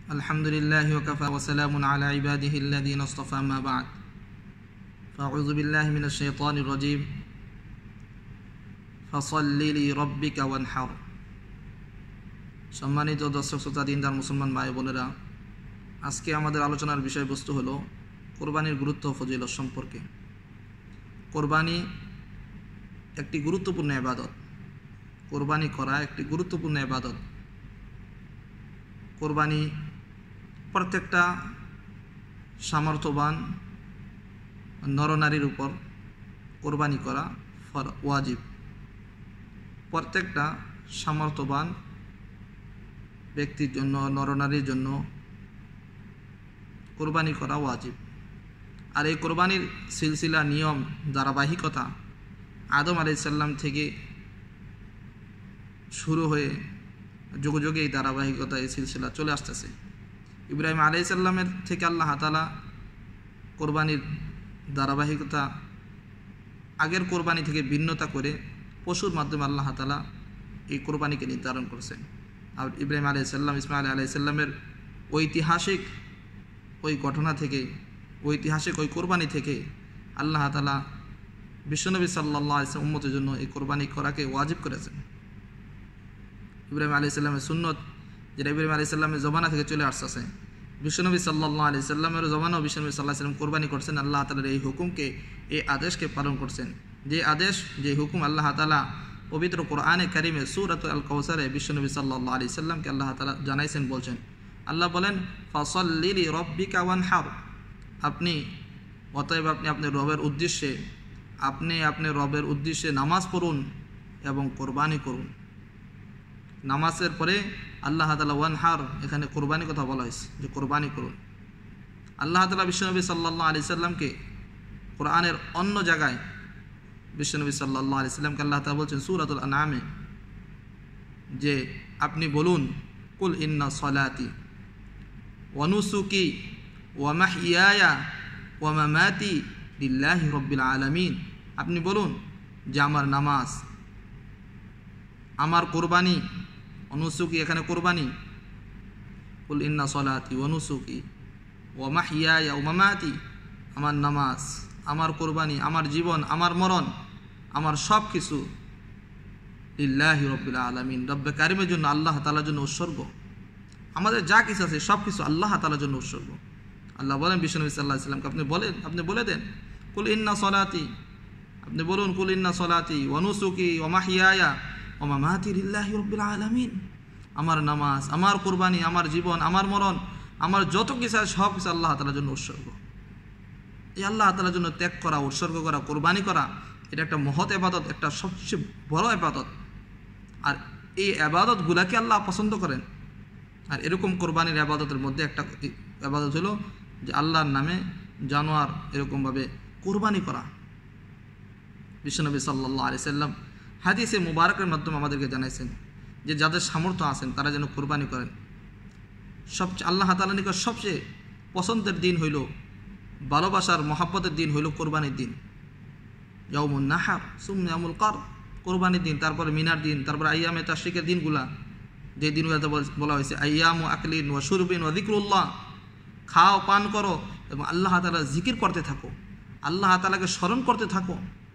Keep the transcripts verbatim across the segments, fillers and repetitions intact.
আলহামদুলিল্লাহি ওয়া কাফা ওয়া সালামুন আলা ইবাদিহিল্লাযীনা ইসতাফা, আম্মা বা'দ। ফাআউযু বিল্লাহি মিনাশ শাইতানির রাজীম। ফাসাল্লি লিরাব্বিকা ওয়ানহার। সম্মানিত দর্শক শ্রোতা, দিনদার মুসলমান ভাই বোনেরা, আজকে আমাদের আলোচনার বিষয়বস্তু হলো কোরবানির গুরুত্ব ও ফজিলত সম্পর্কে। কোরবানি একটি গুরুত্বপূর্ণ ইবাদত। কোরবানি করা একটি গুরুত্বপূর্ণ ইবাদত। কোরবানি প্রত্যেকটা সামর্থ্যবান নরনারীর উপর কোরবানি করা ওয়াজিব। প্রত্যেকটা সামর্থ্যবান ব্যক্তির জন্য, নরনারীর জন্য কোরবানি করা ওয়াজিব। আর এই কোরবানির সিলসিলা, নিয়ম, ধারাবাহিকতা আদম আলাইহিস সালাম থেকে শুরু হয়ে যুগে যুগে এই ধারাবাহিকতা, এই সিলসিলা চলে আসতেছে। ইব্রাহিম আলাইহিস সালামের থেকে আল্লাহ তাআলা কোরবানির ধারাবাহিকতা আগের কোরবানি থেকে ভিন্নতা করে পশুর মাধ্যমে আল্লাহ তাআলা এই কোরবানিকে নির্ধারণ করেছেন। আর ইব্রাহিম আলাইহিস সালাম, ইসমাঈল আলাইহিস সালামের ঐতিহাসিক ওই ঘটনা থেকে, ঐতিহাসিক ওই কোরবানি থেকে আল্লাহ তাআলা বিশ্বনবী সাল্লাল্লাহু আলাইহি ওয়াসাল্লাম উম্মতের জন্য এই কোরবানি করাকে ওয়াজিব করেছেন। ইব্রাহিম আলাইহিস সালামের সুন্নত, যেটা ইব্রাহিম আলাইহিস সালামের জমানা থেকে চলে আসছে, বিশ্বনবী সাল্লাল্লাহু আলাইহি সাল্লামের জমানাও বিশ্বনবী সাল্লাল্লাহু আলাইহি সাল্লাম কোরবানি করছেন। আল্লাহ তাআলার এই হুকুমকে, এই আদেশকে পালন করছেন। যে আদেশ, যে হুকুম আল্লাহ তাআলা পবিত্র কোরআনে কারিমে সূরাতুল আল কাউসারে বিশ্বনবী সাল্লাল্লাহু আলাইহি সাল্লামকে আল্লাহ তাআলা জানাইছেন, বলছেন, আল্লাহ বলেন, ফাসাল্লি লিরাব্বিকা ওয়ানহার। আপনি অতএব আপনি আপনার রবের উদ্দেশ্যে আপনি আপনার রবের উদ্দেশ্যে নামাজ পড়ুন এবং কোরবানি করুন। নামাজের পরে আল্লাহ তাআলা ওয়ানহার, এখানে কোরবানি কথা বলা হয়েছে, যে কোরবানি করুন। আল্লাহ তাআলা বিশ্বনবী সাল্লাল্লাহু আলাইহি সাল্লামকে কোরআনের অন্য জায়গায় বিশ্বনবী সাল্লাল্লাহু আলাইহি সাল্লামকে আল্লাহ তাআলা বলছেন সূরাতুল আনআমে, যে আপনি বলুন, কুল ইন্না সলাতি ওয়া নুসুকি ওয়া মাহইয়ায়া ওয়া মামাতি লিল্লাহি রাব্বিল আলামিন। আপনি বলুন যে আমার নামাজ, আমার কোরবানি, অনুসুকি এখানে কোরবানি, কুল ইন্না সলাতি ওয়া নুসুকি ওয়া মাহইয়ায়া ওয়া মামাতি, আমার নামাজ, আমার কোরবানি, আমার জীবন, আমার মরণ, আমার সব কিছু লিল্লাহি রাব্বিল আলামিন, রব্বে কারিমের জন্য, আল্লাহ তাআলার জন্য উৎসর্গ। আমাদের যা কিছু আছে সব কিছু আল্লাহ তাআলার জন্য উৎসর্গ। আল্লাহ বলেন বিশ্বনবী সাল্লাল্লাহু আলাইহি সাল্লামকে, আপনি বলেন, আপনি বলে দেন, কুল ইন্না সলাতি, আপনি বলুন, কুল ইন্না সলাতি ওয়া নুসুকি ওয়া মাহইয়ায়া ওয়া মামাতি লিল্লাহি রাব্বিল আলামিন। আমার নামাজ, আমার কোরবানি, আমার জীবন, আমার মরণ, আমার যত কিছু আছে সব কিছু আল্লাহ তাআলার জন্য উৎসর্গ। এই আল্লাহ তাআলার জন্য ত্যাগ করা, উৎসর্গ করা, কোরবানি করা, এটা একটা মহৎ ইবাদত, একটা সবচেয়ে বড় ইবাদত। আর এই ইবাদতগুলোকে আল্লাহ পছন্দ করেন। আর এরকম কোরবানির ইবাদতের মধ্যে একটা ইবাদত হলো যে আল্লাহর নামে জানোয়ার এরকমভাবে কোরবানি করা। বিশ্বনবী সাল্লাল্লাহু আলাইহি সাল্লাম হাদিসে মুবারকের মাধ্যমে আমাদেরকে জানাইছেন যে যাদের সামর্থ্য আছেন তারা যেন কোরবানি করেন। সবচেয়ে আল্লাহ তাআলার নিকট সবচেয়ে পছন্দের দিন হইল, ভালোবাসার মহাব্বতের দিন হইল কোরবানির দিন। ইয়াউমুন নাহার সুম্মা ইয়াউমুল কার, কোরবানির দিন, তারপরে মিনার দিন, তারপরে আইয়ামে তাশরিকের দিনগুলা, যে দিনগুলোতে বলা হয়েছে আইয়ামু আকলিন ওয়া শুরবিন ওয়া যিকরুল্লাহ, খাও, পান করো এবং আল্লাহ তাআলার জিকির করতে থাকো, আল্লাহ তাআলাকে স্মরণ করতে থাকো।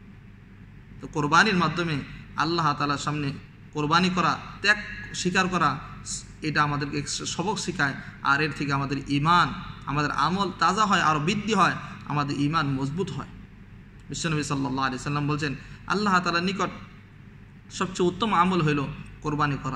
তো কোরবানির মাধ্যমে আল্লাহ তাআলার সামনে কোরবানি করা, ত্যাগ স্বীকার করা, এটা আমাদেরকে সবক শেখায়। আর এর থেকে আমাদের ঈমান, আমাদের আমল তাজা হয়, আরও বৃদ্ধি হয়, আমাদের ঈমান মজবুত হয়। বিশ্বনবী সাল্লাল্লাহু আলাইহি সাল্লাম বলছেন, আল্লাহ তাআলার নিকট সবচেয়ে উত্তম আমল হইল কোরবানি করা।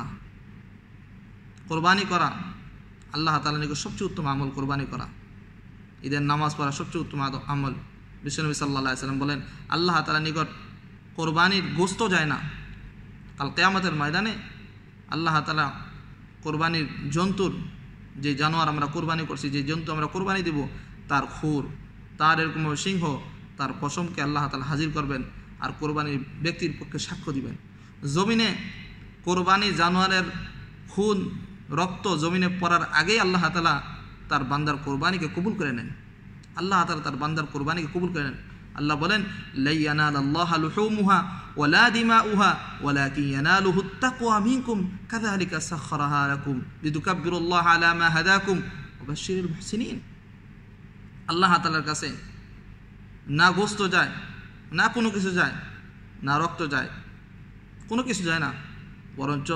কোরবানি করা আল্লাহ তাআলার নিকট সবচেয়ে উত্তম আমল কোরবানি করা। ঈদের নামাজ পড়া সবচেয়ে উত্তম আমল। বিশ্বনবী সাল্লাল্লাহু আলাইহি সাল্লাম বলেন, আল্লাহ তাআলার নিকট কোরবানির গোশত যায় না। কাল কিয়ামতের ময়দানে আল্লাহ তাআলা কোরবানির জন্তুর, যে জানোয়ার আমরা কোরবানি করছি, যে জন্তু আমরা কোরবানি দেব, তার খুর, তার এরকম সিংহ, তার পশমকে আল্লাহ তাআলা হাজির করবেন আর কোরবানির ব্যক্তির পক্ষে সাক্ষ্য দিবেন। জমিনে কোরবানি জানোয়ারের খুন, রক্ত জমিনে পড়ার আগেই আল্লাহ তাআলা তার বান্দার কোরবানিকে কবুল করে নেন। আল্লাহ তাআলা তার বান্দার কোরবানিকে কবুল করে নেন। আল্লাহ বলেন, লা ইয়ানালাল্লাহু লুহুমুহা ওয়ালা দিমাউহা ওয়ালাকিন ইয়ানালুহুত তাকওয়া মিনকুম কাযালিকা সাখখারাহা লাকুম লিতুকাব্বিরুল্লাহা আলা মা হাদাকুম ওয়া বাশশিরিল মুহসিনিন। আল্লাহ তাআলার কাছে না গোশত যায়, না কোনো কিছু যায়, না রক্ত যায়, কোনো কিছু যায় না, বরঞ্চ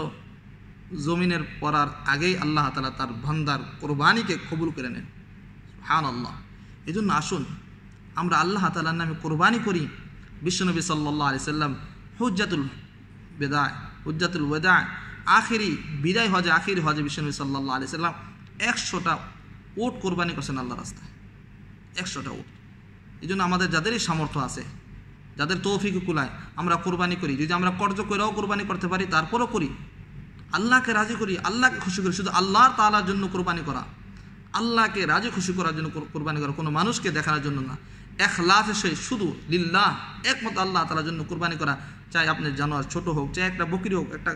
জমিনের পড়ার আগেই আল্লাহ তাআলা তার বান্দার কোরবানিকে কবুল করে নেন। সুবহানাল্লাহ। এই জন্য আসুন আমরা আল্লাহ তাআলার নামে কোরবানি করি। বিশ্বনবী সাল্লাল্লাহু আলাইহি সাল্লাম হুজ্জাতুল বিদা হুজ্জাতুল ওয়াদা আখিরি বিদায় হজে আখিরি হজে বিশ্বনবী সাল্লাল্লাহু আলাইহি সাল্লাম একশোটা উট কোরবানি করছেন আল্লাহর রাস্তায়, একশোটা উট। এই জন্য আমাদের যাদেরই সামর্থ্য আছে, যাদের তৌফিক কুলায়, আমরা কোরবানি করি। যদি আমরা কর্জ করেও কোরবানি করতে পারি তারপরও করি, আল্লাহকে রাজি করি, আল্লাহকে খুশি করি। শুধু আল্লাহ তাআলার জন্য কোরবানি করা, আল্লাহকে রাজি খুশি করার জন্য কোরবানি করা, কোনো মানুষকে দেখানোর জন্য না। ইখলাসের সহিত শুধু লিল্লাহ একমাত্র আল্লাহ তাআলার জন্য কোরবানি করা। চাই আপনার জানোয়ার ছোট হোক, চাই একটা বকরি হোক, একটা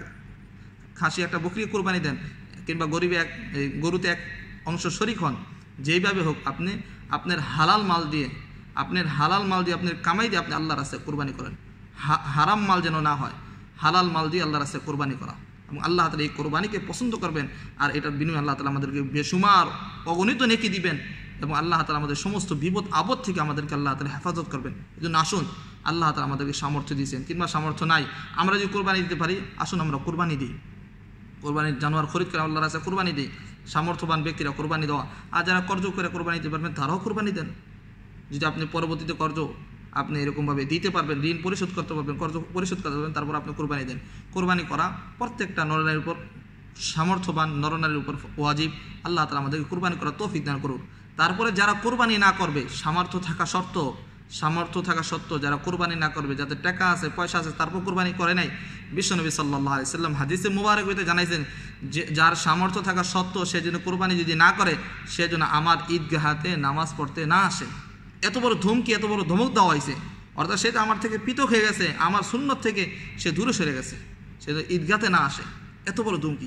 খাসি একটা বকরি কোরবানি দেন, কিংবা গরিবে এক গরুতে এক অংশ শরিক হন, যেইভাবে হোক আপনি আপনার হালাল মাল দিয়ে আপনার হালাল মাল দিয়ে আপনার কামাই দিয়ে আপনি আল্লাহর রাস্তায় কোরবানি করেন। হারাম মাল যেন না হয়, হালাল মাল দিয়ে আল্লাহর রাস্তায় কোরবানি করা, এবং আল্লাহ তাআলা এই কোরবানিকে পছন্দ করবেন। আর এটার বিনিময়ে আল্লাহ তাআলা আমাদেরকে বেশুমার অগণিত নেকি দিবেন, এবং আল্লাহ তাআলা আমাদের সমস্ত বিপদ আপদ থেকে আমাদেরকে আল্লাহ তাআলা হেফাজত করবেন। এই জন্য আসুন, আল্লাহ তাআলা আমাদেরকে সামর্থ্য দিয়েছেন, কিংবা সামর্থ্য নাই, আমরা যদি কোরবানি দিতে পারি, আসুন আমরা কোরবানি দিই। কোরবানির জানোয়ার খরিদ করে আল্লাহর রাস্তায় কোরবানি দিই। সামর্থ্যবান ব্যক্তিরা কোরবানি দেওয়া, আর যারা কর্জ করে কোরবানি দিতে পারবেন তারাও কোরবানি দেন। যদি আপনি পরবর্তীতে কর্জ আপনি এরকমভাবে দিতে পারবেন, ঋণ পরিশোধ করতে পারবেন, কর্জ পরিশোধ করতে পারবেন, তারপর আপনি কোরবানি দেন। কোরবানি করা প্রত্যেকটা নরনারীর উপর, সামর্থ্যবান নরনারীর উপর ওয়াজিব। আল্লাহ তাআলা আমাদেরকে কোরবানি করা তৌফিক দান করুন। তারপরে যারা কোরবানি না করবে, সামর্থ্য থাকা সত্ত্ব সামর্থ্য থাকা সত্ত্বেও যারা কোরবানি না করবে, যাদের টাকা আছে পয়সা আছে তারপর কোরবানি করে নাই, বিশ্বনবী সাল্লাল্লাহু আলাইহি সাল্লাম হাদিসে মুবারক হইতে জানাইছেন যে যার সামর্থ্য থাকা সত্ত্বেও সে যেন কোরবানি যদি না করে, সে যেন আমার ঈদগাহাতে নামাজ পড়তে না আসে। এত বড় ধমকি, এত বড় ধমক দেওয়া হয়েছে, অর্থাৎ সে তো আমার থেকে পৃথক হয়ে গেছে, আমার সুন্নত থেকে সে দূরে সরে গেছে, সে তো ঈদগাতে না আসে। এত বড় ধমকি।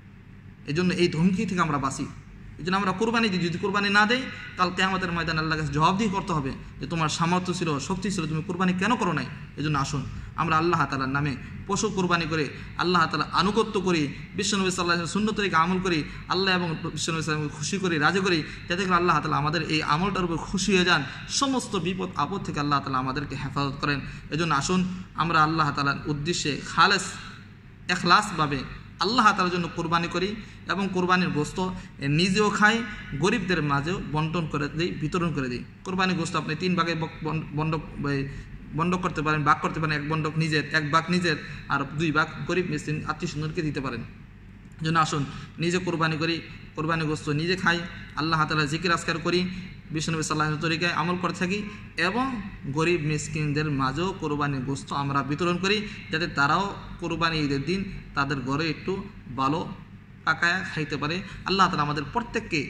এই জন্য এই ধমকি থেকে আমরা বাঁচি। এই জন্য আমরা কোরবানি দিই। যদি কোরবানি না দেই, কাল কিয়ামতের ময়দানে আল্লাহর কাছে জবাবদিহি করতে হবে যে তোমার সামর্থ্য ছিল, শক্তি ছিল, তুমি কোরবানি কেন করো নাই। এই জন্য আসুন আমরা আল্লাহ তাআলার নামে পশু কোরবানি করে আল্লাহ তাআলা আনুগত্য করি, বিশ্বনবী সাল্লাল্লাহু আলাইহি ওয়াসাল্লাম সুন্নত তরিকা আমল করি, আল্লাহ এবং বিশ্বনবী সাল্লাল্লাহু আলাইহি ওয়াসাল্লামকে খুশি করি, রাজি করি, যাতে করে আল্লাহ তাআলা আমাদের এই আমলটার উপর খুশি হয়ে যান, সমস্ত বিপদ আপদ থেকে আল্লাহ তাআলা আমাদেরকে হেফাজত করেন। এই জন্য আসুন আমরা আল্লাহ তাআলার উদ্দেশ্যে খালেস ইখলাসভাবে আল্লাহ তাআলার জন্য কোরবানি করি, এবং কোরবানির গোশত নিজেও খাই, গরিবদের মাঝেও বন্টন করে দিই, বিতরণ করে দিই। কোরবানির গোশত আপনি তিন ভাগে বন্টক বন্টক করতে পারেন, ভাগ করতে পারেন। এক বন্টক নিজের, এক ভাগ নিজের, আর দুই ভাগ গরিব মিসকিন আত্মীয় স্বজনকে দিতে পারেন। এই জন্য আসুন নিজে কোরবানি করি, কোরবানি গোশত নিজে খাই, আল্লাহ তাআলা জিকির আজকার করি, বিশ্বনবী সাল্লাল্লাহু আলাইহি ওয়াসাল্লাম তরিকায় আমল করে থাকি, এবং গরিব মিসকিনদের মাঝেও কোরবানির গোশত আমরা বিতরণ করি, যাতে তারাও কোরবানি ঈদের দিন তাদের ঘরে একটু ভালো পাকায়া খাইতে পারে। আল্লাহ তাআলা আমাদের প্রত্যেককে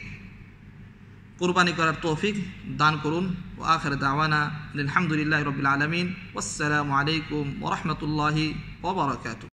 কোরবানি করার তৌফিক দান করুন। ওয়া আখির দাওয়ানা আলহামদুলিল্লাহি রাব্বিল আলামিন। ওয়াসসালামু আলাইকুম ওয়া রাহমাতুল্লাহি ওয়া বারাকাতুহু।